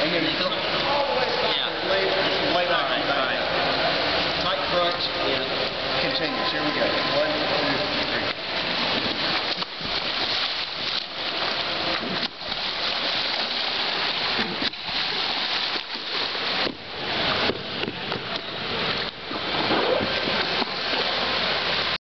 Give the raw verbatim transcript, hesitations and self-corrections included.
And then Legal? yeah. Lay, lay back on the back. Tight front. Yeah. Continues. Here we go. One, two,